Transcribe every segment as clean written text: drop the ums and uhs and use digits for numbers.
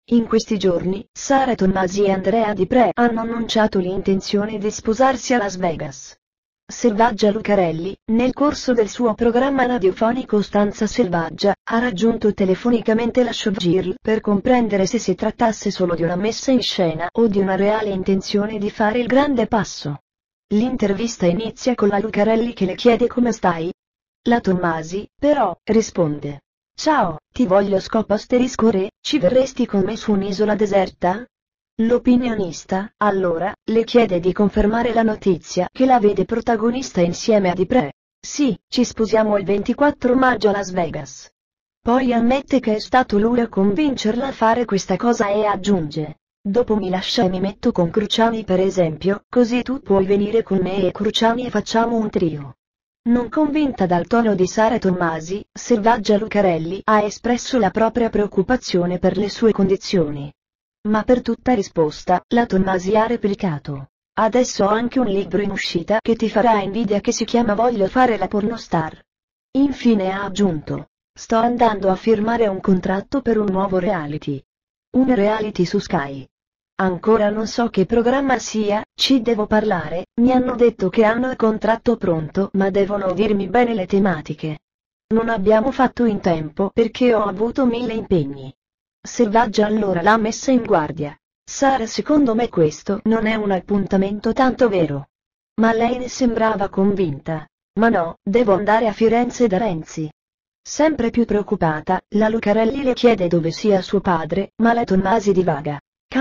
In questi giorni, Sara Tommasi e Andrea Di Pre hanno annunciato l'intenzione di sposarsi a Las Vegas. Selvaggia Lucarelli, nel corso del suo programma radiofonico Stanza Selvaggia, ha raggiunto telefonicamente la showgirl per comprendere se si trattasse solo di una messa in scena o di una reale intenzione di fare il grande passo. L'intervista inizia con la Lucarelli che le chiede come stai. La Tommasi, però, risponde: ciao, ti voglio re, ci verresti con me su un'isola deserta? L'opinionista, allora, le chiede di confermare la notizia che la vede protagonista insieme a Di Pre. Sì, ci sposiamo il 24 maggio a Las Vegas. Poi ammette che è stato lui a convincerla a fare questa cosa e aggiunge: dopo mi lascia e mi metto con Cruciani per esempio, così tu puoi venire con me e Cruciani e facciamo un trio. Non convinta dal tono di Sara Tommasi, Selvaggia Lucarelli ha espresso la propria preoccupazione per le sue condizioni. Ma per tutta risposta, la Tommasi ha replicato: adesso ho anche un libro in uscita che ti farà invidia che si chiama Voglio fare la pornostar. Infine ha aggiunto: sto andando a firmare un contratto per un nuovo reality. Un reality su Sky. Ancora non so che programma sia, ci devo parlare, mi hanno detto che hanno il contratto pronto ma devono dirmi bene le tematiche. Non abbiamo fatto in tempo perché ho avuto 1000 impegni. Selvaggia allora l'ha messa in guardia. Sara, secondo me questo non è un appuntamento tanto vero. Ma lei ne sembrava convinta. Ma no, devo andare a Firenze da Renzi. Sempre più preoccupata, la Lucarelli le chiede dove sia suo padre, ma la Tommasi divaga.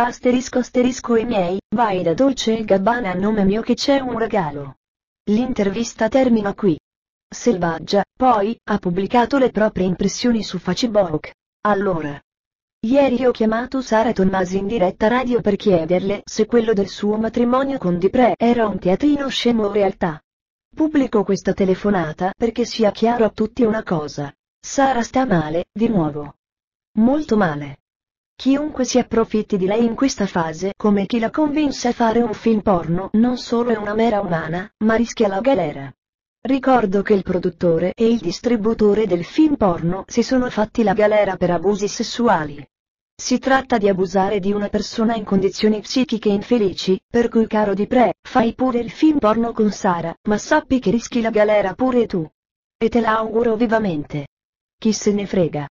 Asterisco i miei, vai da Dolce & Gabbana a nome mio che c'è un regalo. L'intervista termina qui. Selvaggia, poi, ha pubblicato le proprie impressioni su Facebook. Allora. Ieri ho chiamato Sara Tommasi in diretta radio per chiederle se quello del suo matrimonio con Di Pre era un teatrino scemo o realtà. Pubblico questa telefonata perché sia chiaro a tutti una cosa. Sara sta male, di nuovo. Molto male. Chiunque si approfitti di lei in questa fase come chi la convinse a fare un film porno non solo è una mera umana, ma rischia la galera. Ricordo che il produttore e il distributore del film porno si sono fatti la galera per abusi sessuali. Si tratta di abusare di una persona in condizioni psichiche infelici, per cui caro Di Pre, fai pure il film porno con Sara, ma sappi che rischi la galera pure tu. E te la auguro vivamente. Chi se ne frega.